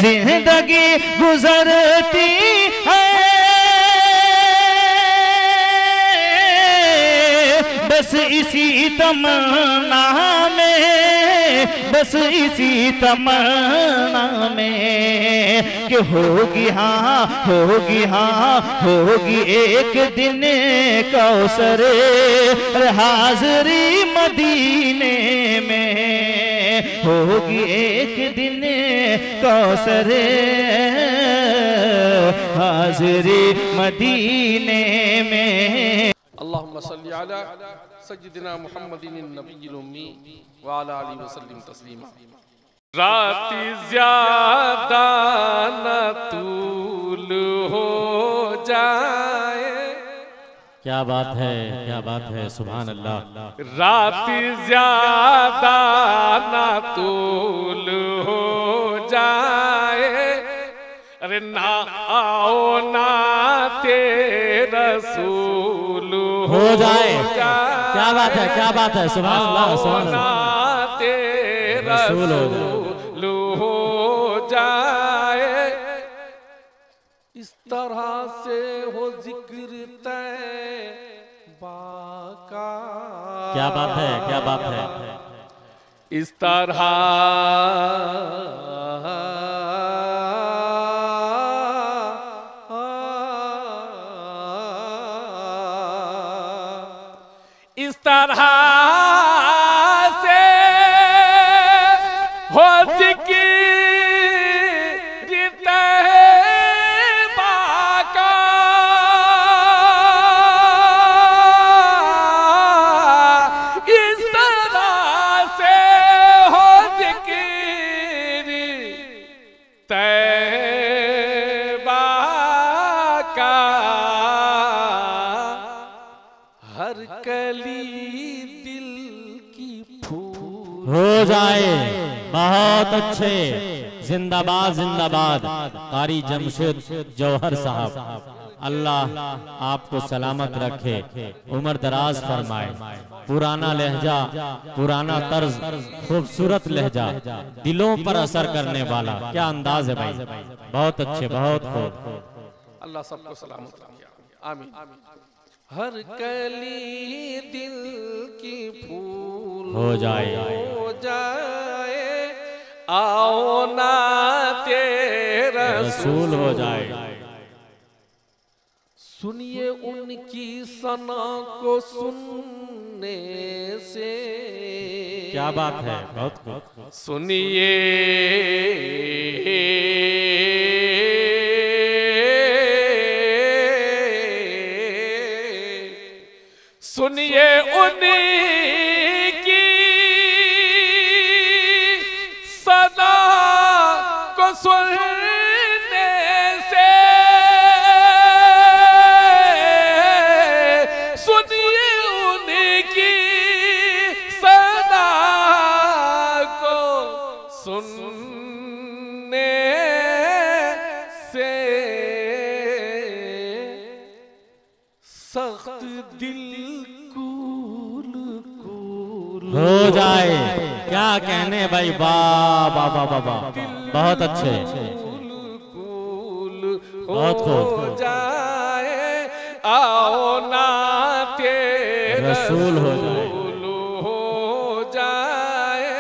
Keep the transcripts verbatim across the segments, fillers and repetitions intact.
जिंदगी गुजरती है, बस इसी तमन्ना में, बस इसी तमन्ना में कि होगी हाँ होगी हाँ होगी एक दिन कौसर हाज़री मदीने में, होगी एक दिन कौसर हाज़री मदीने में। अल्लाहुम्मा सल्ली अला सय्यिदिना मुहम्मदिन नबिय्यिल उम्मी व अला आलिहि वसल्लम तस्लीमा। रात ज़्यादा न तूल हो जाए, क्या बात है, क्या बात है, सुभान अल्लाह। रात ज़्यादा न तूल हो जाए, अरे ना आओ ना तेरा रसूल हो जाए। क्या बात है, क्या बात है, सुभान अल्लाह, सुभान अल्लाह। तेरा रसूल हो जाए, इस तरह से हो जिक्र तैबा का। क्या बात है, क्या बात है, इस तरह इस तरह से हो जिक्र तैबा का, इस तरह से हो जिक्र तैबा का, हर कली दिल की फूल हो जाए। बहुत अच्छे, जिंदाबाद जिंदाबाद कारी जमशेद जौहर साहब। अल्लाह आपको सलामत रखे, उम्र दराज फरमाए। पुराना लहजा, पुराना तर्ज, खूबसूरत लहजा, दिलों पर असर करने वाला, क्या अंदाज है भाई, बहुत अच्छे, बहुत खूब। अल्लाह सबको सलामत रखे, आमीन। हर कली दिल की फूल हो जाए, हो जाए, आओ ना तेरा रसूल हो जाए। सुनिए उनकी सना को सुनने से, क्या बात है, बहुत खूब। सुनिए सुनिए उनकी सदा को सुनने से, सुनिए उनकी सदा को सुनने से, सख्त दिल हो जाए। क्या कहने भाई, वाह वाह वाह वाह वाह, बहुत अच्छे, बहुत खूब। जाए, आओ ना तेरा रसूल हो जाए, हो जाए,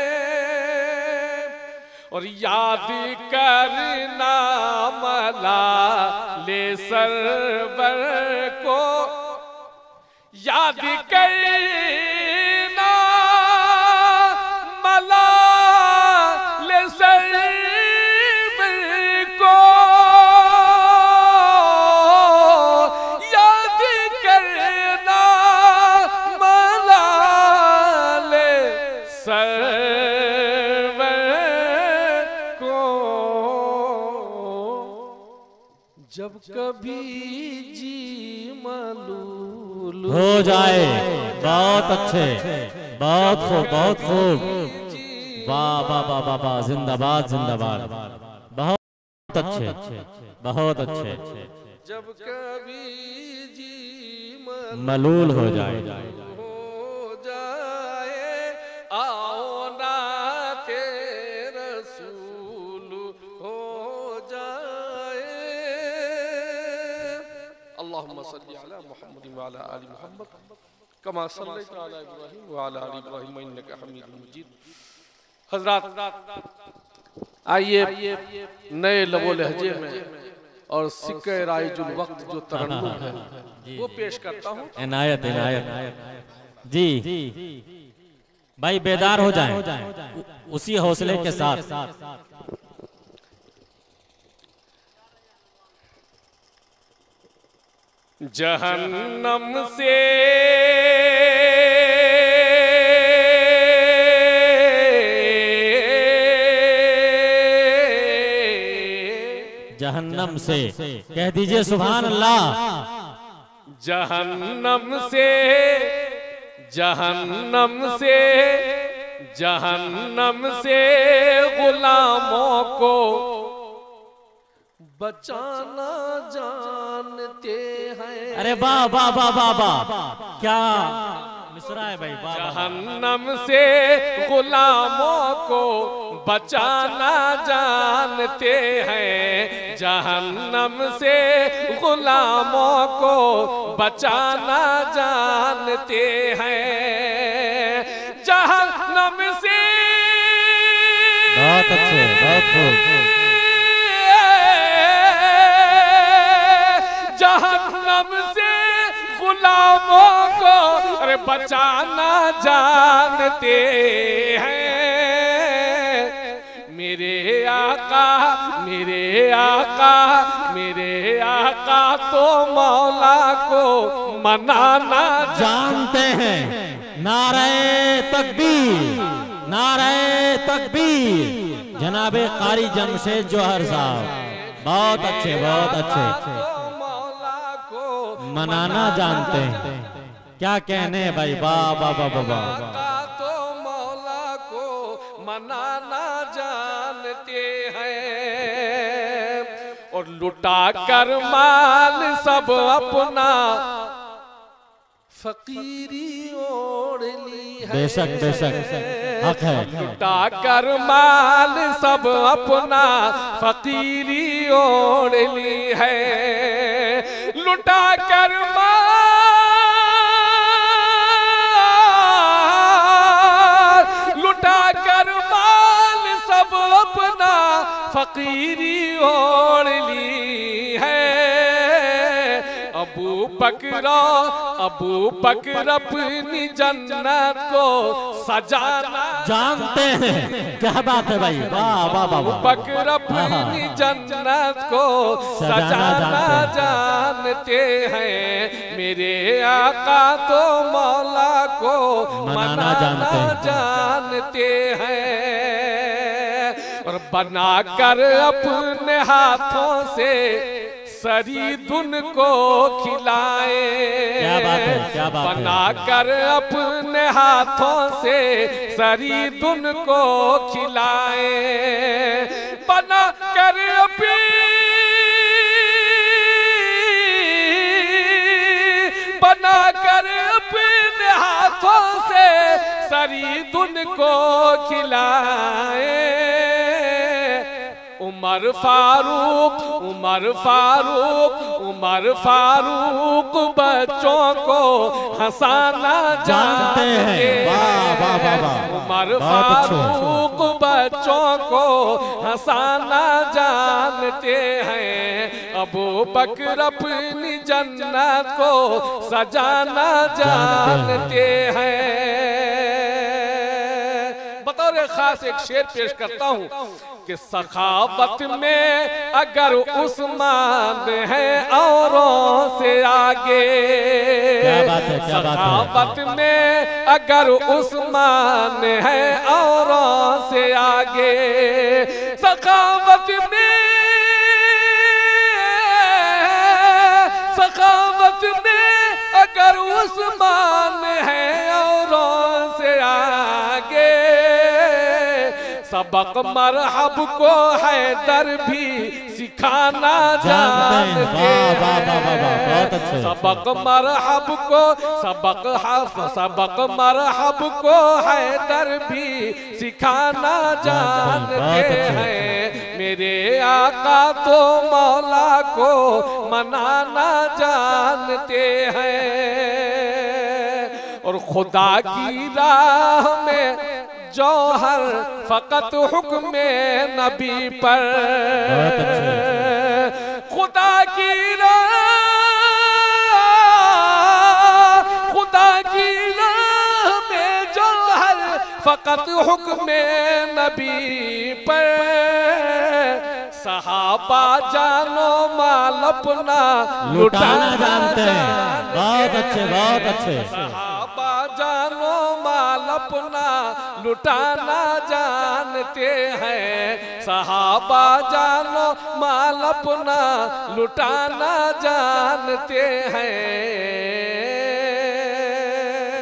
और याद करना मला ले सरवर को, याद करना मला ले सरवर को, याद करना मला ले सरवर को, जब कभी जी मालूल हो जाए। बहुत अच्छे, बहुत खूब, बहुत खूब, वाह वाह वाह वाह वाह, जिंदाबाद जिंदाबाद, बहुत अच्छे, बहुत अच्छे। जब कभी जी मलूल हो जाए, हो जाए, आओ ना तेरा रसूल हो सल्लि अला मुहम्मद व अला आलि मुहम्मद कमा सल्लैता अला इब्राहीम व अला आलि इब्राहीम इन्नका हमीदुम मजीद। हज़रात, आइए नए लबो लहजे में और सिक्के राइजुल वक्त जो तरन्नुम है वो पेश करता हूँ। इनायत इनायत जी भाई, बेदार हो जाएं उसी हौसले के साथ। जहन्नम से जहन्नम से कह दीजिए सुभान अल्लाह। जहन्नम से जहन्नम से जहन्नम से गुलामों को बचाना जानते हैं। अरे वाह वाह वाह वाह वाह, क्या मिसरा है भाई, वाह। जहन्नम से गुलामों को बचाना जानते हैं, जहन्नम से गुलामों को बचाना जानते हैं। जहन्नम से बहुत अच्छे, बहुत खूब। जहन्नम से गुलामों को अरे बचाना जानते हैं। मेरे आका मेरे आका मेरे आका तो मौला को मनाना जानते हैं। नारे तकबीर, नारे तकबीर। जनाबे कारी जमशेद जौहर साहब, बहुत अच्छे, बहुत अच्छे। मनाना जानते हैं, क्या कहने भाई, वाह वाह वाह वाह। तो मौला को मनाना जानते हैं और लुटा कर माल सब अपना फकीरी ओढ़ ली है। बेशक बेशक हक है। लुटा कर माल सब अपना फकीरी ओढ़ ली है। लुटा कर माल लुटा कर माल सब अपना फकीरी ओढ़ ली है। अबू बकर अबू बकर अपनी जन्नत को सजाना जानते हैं। क्या बात है भाई, वाह वाह वाह वाह। बकर अपनी जन्नत को सजाना जानते हैं। मेरे आका तो मौला को मनाना जानते हैं और बनाकर अपने हाथों से सरीदुन को खिलाए। क्या बात है, क्या बात है। बनाकर अपने हाथों से सरीदुन को खिलाए। बनाकर अपने बनाकर अपने हाथों से सरीदुन को खिलाए। उमर फारूक उमर फारूक उमर फारूक बच्चों को हंसाना जानते हैं। वाह वाह वाह वाह। उमर फारूक बच्चों को हंसाना जानते हैं। अबू बकर अपनी जन्नत को सजाना जानते हैं। बतौर खास एक शेर पेश करता हूँ कि सखावत में अगर उस्मान है औरों से आगे। क्या बात है, क्या बात है। सखावत में अगर उस्मान है औरों से आगे। सखावत में सखावत में अगर उस्मान है औरों से आगे। सबक मरहब को हैदर भी सिखाना जानते हैं। सबक मरहब को सबक सबक मरहब को हैदर भी सिखाना जानते हैं। मेरे आका तो मौला को मनाना जानते हैं। और खुदा की राह में जौहर फकत हुक्म नबी पर। खुदा की राह खुदा की राह में जौहर फकत हुक्म नबी पर। सहाबा जानो माल अपना लुटाना जानते हैं। बहुत अच्छे बहुत अच्छे। सहाबा जानो माल अपना लुटाना जानते हैं। सहाबा जानो माल अपना लुटाना जानते हैं।